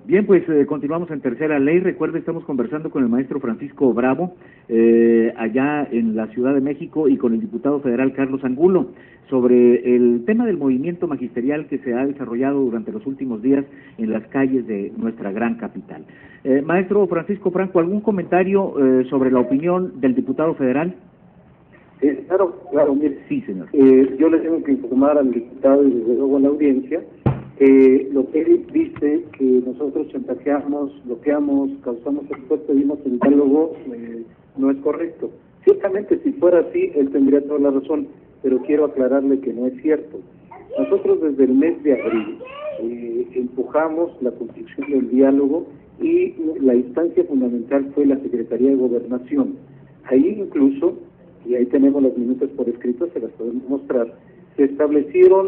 Bien, pues continuamos en Tercera Ley. Recuerde, estamos conversando con el maestro Francisco Bravo, allá en la Ciudad de México, y con el diputado federal Carlos Angulo, sobre el tema del movimiento magisterial que se ha desarrollado durante los últimos días en las calles de nuestra gran capital. Maestro Francisco Franco, ¿algún comentario sobre la opinión del diputado federal? Claro, mire. Sí, señor. Yo le tengo que informar al diputado y desde luego a la audiencia lo que él dice, que nosotros chantajeamos, bloqueamos, causamos después pedimos el diálogo, no es correcto. Ciertamente, si fuera así, él tendría toda la razón, pero quiero aclararle que no es cierto. Nosotros desde el mes de abril empujamos la construcción del diálogo y la instancia fundamental fue la Secretaría de Gobernación. Ahí incluso, y ahí tenemos las minutas por escrito, se las podemos mostrar, se establecieron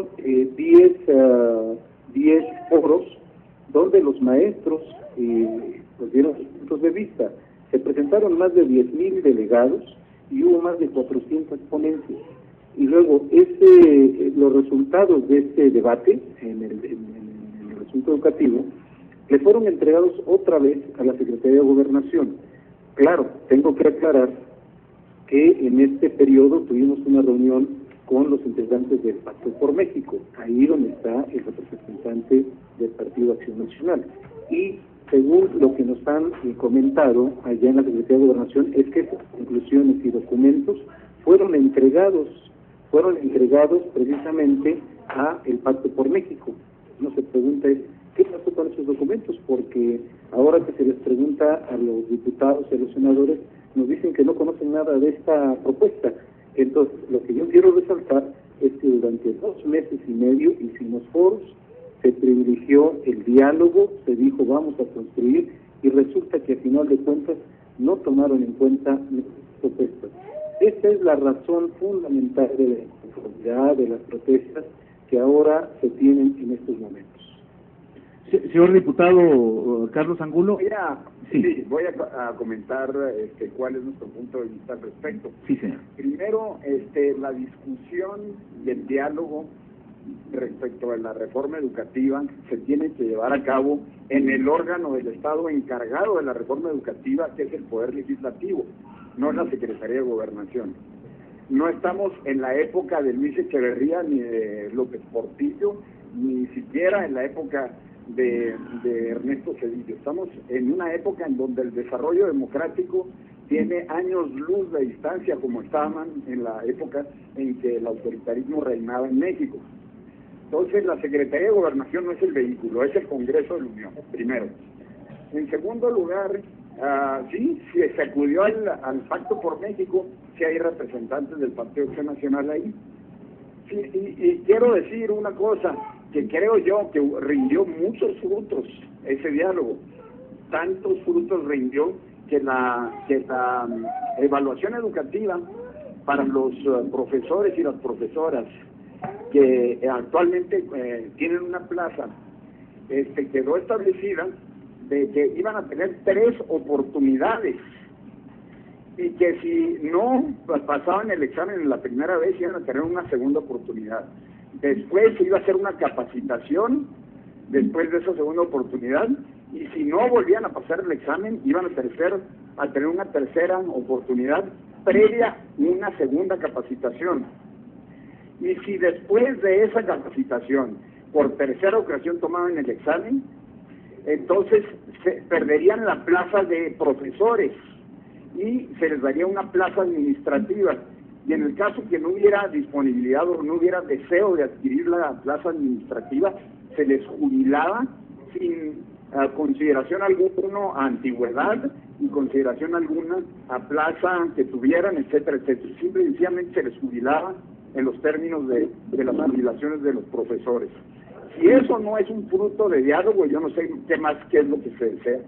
10 foros donde los maestros pues dieron sus puntos de vista. Se presentaron más de 10,000 delegados y hubo más de 400 ponencias. Y luego los resultados de este debate en el asunto educativo le fueron entregados otra vez a la Secretaría de Gobernación. Claro, tengo que aclarar que en este periodo tuvimos una reunión con los integrantes del Pacto por México, ahí donde está el representante del Partido Acción Nacional. Y según lo que nos han comentado allá en la Secretaría de Gobernación, es que esas conclusiones y documentos fueron entregados precisamente a el Pacto por México. Uno se pregunta, ¿qué pasó con esos documentos? Porque ahora que se les pregunta a los diputados y a los senadores, nos dicen que no conocen nada de esta propuesta. Entonces, lo que yo quiero resaltar es que durante 2 meses y medio hicimos foros, se privilegió el diálogo, se dijo vamos a construir, y resulta que a final de cuentas no tomaron en cuenta nuestras propuestas. Esa es la razón fundamental de la inconformidad, de las protestas que ahora se tienen en estos momentos. Señor diputado Carlos Angulo. Voy a comentar cuál es nuestro punto de vista al respecto. Sí, señor. Primero, la discusión y el diálogo respecto a la reforma educativa se tiene que llevar a cabo en el órgano del Estado encargado de la reforma educativa, que es el Poder Legislativo, no la Secretaría de Gobernación. No estamos en la época de Luis Echeverría ni de López Portillo, ni siquiera en la época de Ernesto Zedillo. Estamos en una época en donde el desarrollo democrático tiene años luz de distancia, como estaban en la época en que el autoritarismo reinaba en México. Entonces, la Secretaría de Gobernación no es el vehículo, es el Congreso de la Unión, primero. En segundo lugar, sí, se acudió al Pacto por México, sí hay representantes del Partido Acción Nacional ahí. Sí, y quiero decir una cosa, que creo yo que rindió muchos frutos ese diálogo. Tantos frutos rindió que la evaluación educativa para los profesores y las profesoras que actualmente tienen una plaza, quedó establecida de que iban a tener 3 oportunidades y que si no pasaban el examen en la primera vez iban a tener una segunda oportunidad. Después se iba a hacer una capacitación después de esa segunda oportunidad, y si no volvían a pasar el examen iban a tener una tercera oportunidad previa a una segunda capacitación. Y si después de esa capacitación por tercera ocasión tomaban el examen, entonces se perderían la plaza de profesores y se les daría una plaza administrativa. Y en el caso que no hubiera disponibilidad o no hubiera deseo de adquirir la plaza administrativa, se les jubilaba sin consideración alguna a antigüedad y consideración alguna a plaza que tuvieran, etcétera, etcétera. Simple y sencillamente se les jubilaba en los términos de las jubilaciones de los profesores. Si eso no es un fruto de diálogo, yo no sé qué es lo que se desea.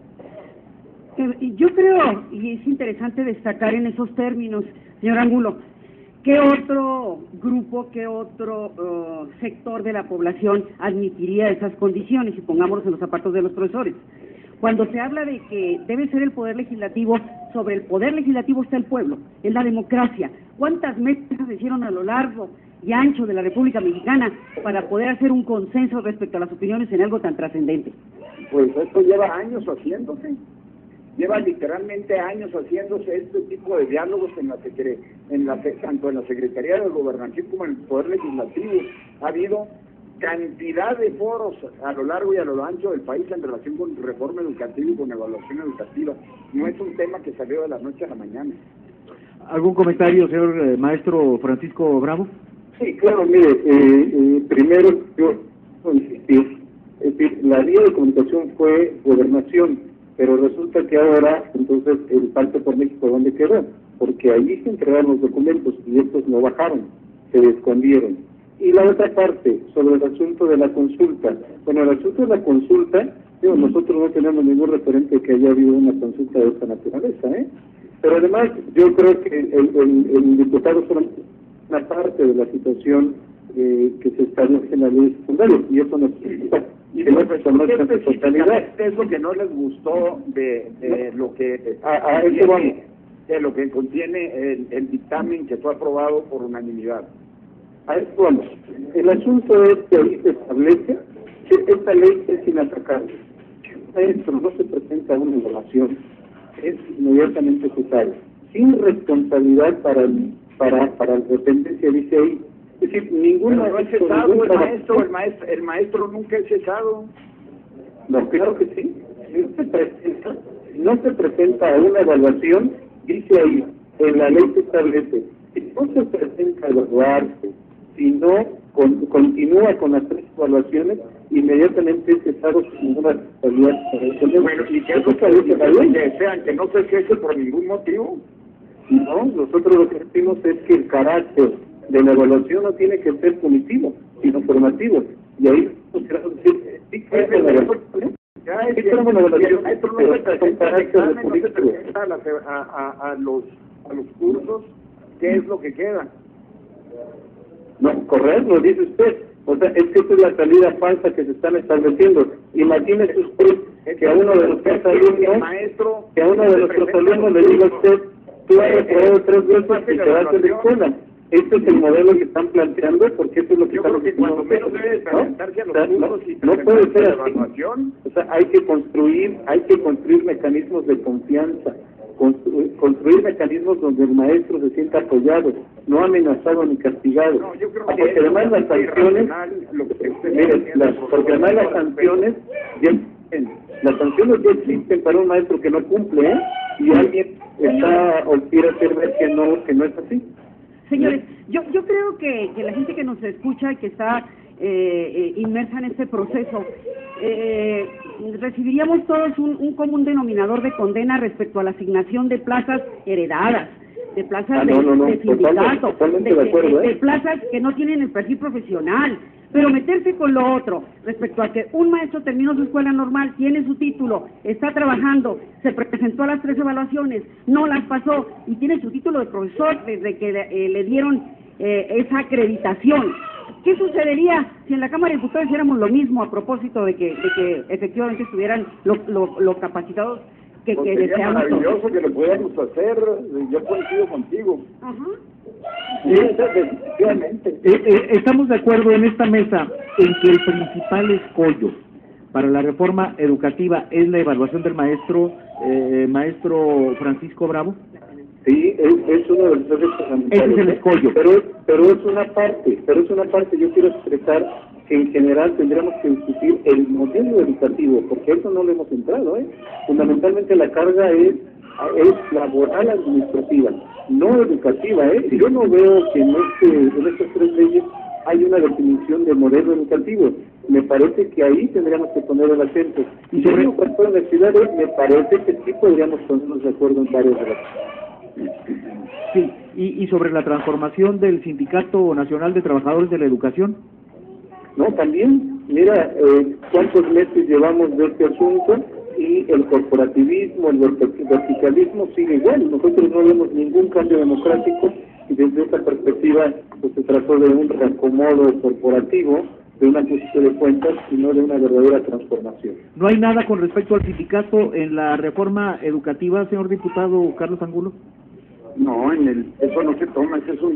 Yo creo, y es interesante destacar en esos términos, señor Angulo, ¿qué otro grupo, qué otro sector de la población admitiría esas condiciones? Y pongámonos en los zapatos de los profesores. Cuando se habla de que debe ser el Poder Legislativo, sobre el Poder Legislativo está el pueblo, es la democracia. ¿Cuántas mesas se hicieron a lo largo y ancho de la República Mexicana para poder hacer un consenso respecto a las opiniones en algo tan trascendente? pues esto lleva años haciéndose. Lleva literalmente años haciéndose este tipo de diálogos tanto en la Secretaría de Gobernación como en el Poder Legislativo. Ha habido cantidad de foros a lo largo y a lo ancho del país en relación con reforma educativa y con evaluación educativa. No es un tema que salió de la noche a la mañana. ¿Algún comentario, señor maestro Francisco Bravo? Sí, claro, mire, primero yo insistir, es decir, la vía de comunicación fue gobernación, pero resulta que ahora, entonces, el Pacto por México, ¿dónde quedó? Porque allí se entregaron los documentos y estos no bajaron, se escondieron. Y la otra parte, sobre el asunto de la consulta. Bueno, el asunto de la consulta, nosotros no tenemos ningún referente de que haya habido una consulta de esta naturaleza, ¿eh? Pero además, yo creo que el diputado solamente una parte de la situación que se establece en la ley secundaria, y eso no significa que no se conozca en su totalidad. ¿Qué es lo que no les gustó de lo que de lo que contiene el dictamen que fue aprobado por unanimidad? A esto vamos. El asunto es que ahí se establece que esta ley es inatacable. Si esto no se presenta una evaluación, es inmediatamente cesado, sin responsabilidad para la dependencia, dice ahí. Es decir, ninguna... Pero no es cesado el maestro nunca es cesado. No, claro que sí. No se presenta a una evaluación, dice ahí, en la ley se establece, si no se presenta a evaluarse, si no continúa con las 3 evaluaciones, inmediatamente es cesado sin ninguna responsabilidad. Bueno, ¿y qué es lo que desean? ¿Que no se cese por ningún motivo? No, nosotros lo que decimos es que el carácter de la evaluación no tiene que ser punitivo, sino formativo. Y ahí nos queremos decir, sí que es la evaluación. Esto no se presenta a los cursos, ¿qué es lo que queda? No, correcto, lo dice usted. O sea, es que esta es la salida falsa que se están estableciendo. Imagínese usted que a uno de nuestros alumnos le diga a usted, tú has reprobado 3 veces y te vas de la escuela. Este es el modelo que están planteando, porque eso es lo que están haciendo. Cuando menos debe presentarse a los cursos y no puede ser así. Evaluación. O sea, hay que construir mecanismos de confianza, construir mecanismos donde el maestro se sienta apoyado, no amenazado ni castigado. No, yo creo porque además las sanciones, porque además las sanciones ya existen para un maestro que no cumple, ¿eh? Y alguien quiere hacer ver que no es así. Señores, yo creo que la gente que nos escucha y que está inmersa en este proceso, recibiríamos todos un común denominador de condena respecto a la asignación de plazas heredadas, de plazas de sindicato, de plazas que no tienen el perfil profesional. Pero meterse con lo otro, respecto a que un maestro terminó su escuela normal, tiene su título, está trabajando, se presentó a las 3 evaluaciones, no las pasó y tiene su título de profesor desde que le dieron esa acreditación. ¿Qué sucedería si en la Cámara de Diputados hiciéramos lo mismo a propósito de que efectivamente estuvieran lo capacitados que deseamos? Es maravilloso que lo pudiéramos hacer, yo coincido contigo. Ajá. Sí, efectivamente. Estamos de acuerdo en esta mesa en que el principal escollo para la reforma educativa es la evaluación del maestro Francisco Bravo. Sí, es uno de los ejes fundamentales. Ese es el escollo. Pero es una parte. Yo quiero expresar que en general tendríamos que discutir el modelo educativo, porque eso no lo hemos entrado, ¿eh? Fundamentalmente la carga es laboral administrativa, no educativa, ¿eh? Yo no veo que en estas 3 leyes hay una definición de modelo educativo. Me parece que ahí tendríamos que poner el acento. Y sobre cualquier universidad, me parece que sí podríamos ponernos de acuerdo en varios de las. Sí, y sobre la transformación del Sindicato Nacional de Trabajadores de la Educación. No, también, mira, cuántos meses llevamos de este asunto y el corporativismo, el verticalismo sigue igual. Nosotros no vemos ningún cambio democrático y desde esta perspectiva pues, se trató de un reacomodo corporativo, de un ajuste de cuentas y no de una verdadera transformación. ¿No hay nada con respecto al sindicato en la reforma educativa, señor diputado Carlos Angulo? No, eso no se toma, ese es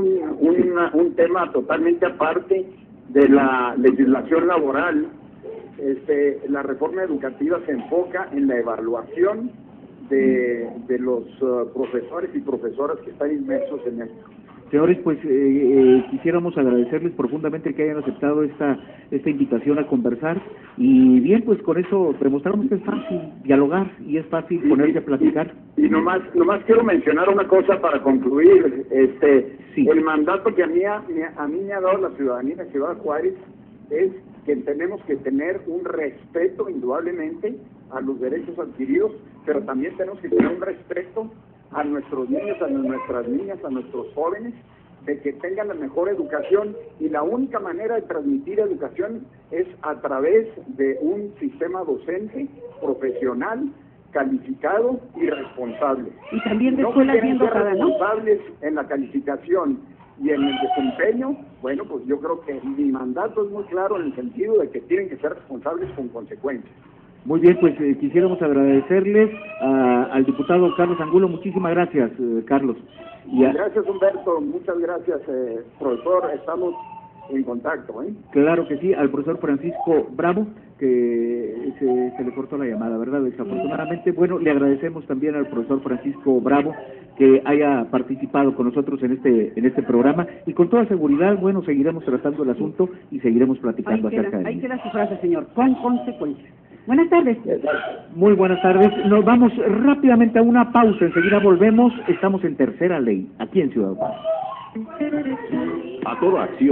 un tema totalmente aparte de la legislación laboral. la reforma educativa se enfoca en la evaluación de los profesores y profesoras que están inmersos en esto. Señores, pues quisiéramos agradecerles profundamente que hayan aceptado esta invitación a conversar y bien, pues con eso demostramos que es fácil dialogar y es fácil ponerse a platicar. Y nomás quiero mencionar una cosa para concluir. Sí. El mandato que a mí me ha dado la ciudadanía de Ciudad Juárez es que tenemos que tener un respeto indudablemente a los derechos adquiridos, pero también tenemos que tener un respeto a nuestros niños, a nuestras niñas, a nuestros jóvenes, de que tengan la mejor educación, y la única manera de transmitir educación es a través de un sistema docente profesional, calificado y responsable. Y también de no escuelas bien quieren ser dotadas, ¿no? responsables en la calificación y en el desempeño. Bueno, pues yo creo que mi mandato es muy claro en el sentido de que tienen que ser responsables con consecuencias. Muy bien, pues quisiéramos agradecerles al diputado Carlos Angulo. Muchísimas gracias, Carlos. Gracias, Humberto. Muchas gracias, profesor. Estamos en contacto, ¿eh? Claro que sí, al profesor Francisco Bravo, que se le cortó la llamada, ¿verdad? Desafortunadamente. Bueno, le agradecemos también al profesor Francisco Bravo que haya participado con nosotros en este programa, y con toda seguridad, bueno, seguiremos tratando el asunto y seguiremos platicando acerca de él. Ahí queda su frase, señor, con consecuencias. Buenas tardes. Muy buenas tardes. Nos vamos rápidamente a una pausa. Enseguida volvemos. Estamos en Tercera Ley, aquí en Ciudad Juárez. A toda acción.